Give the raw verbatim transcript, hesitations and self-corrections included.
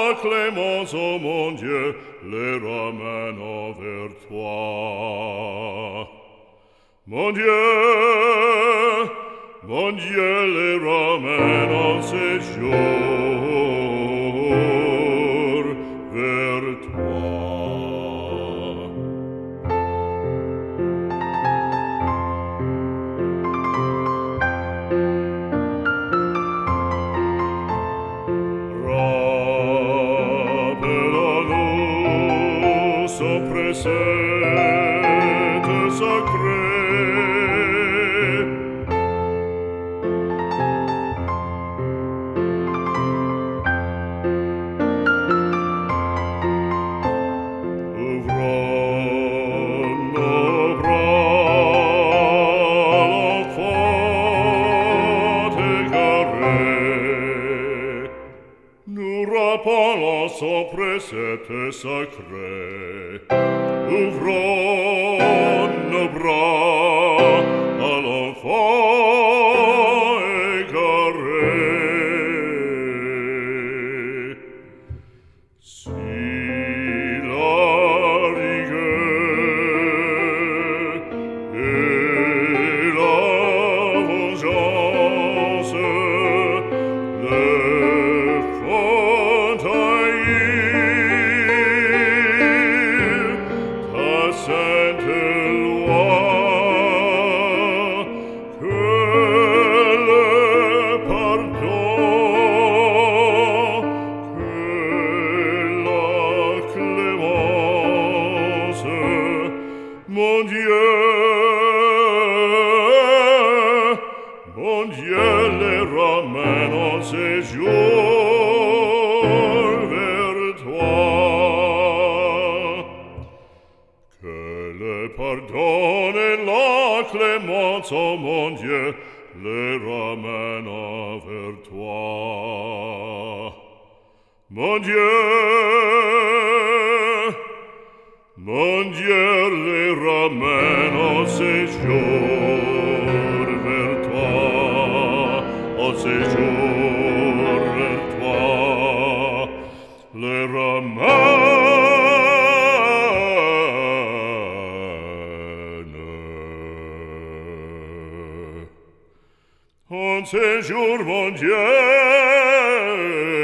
la clémence, ô mon Dieu, les ramène vers toi. Mon Dieu, mon Dieu, les ramène en séjour vers toi. Préceptes sacrés, ouvrons nos bras, l'enfant égaré, nous rappelons son précepte sacré. Ouvrons nos bras à l'enfant égaré. Si la rigueur et la vengeance le font haïr, sainte loi, que le pardon, que la clémence, mon Dieu, mon Dieu, les ramène en séjour vers toi. Pardonne la clémence, ô mon Dieu, les ramène vers toi. Mon Dieu, mon Dieu, les ramène en séjour vers toi, en séjour vers toi, les ramène. En séjour, mon Dieu,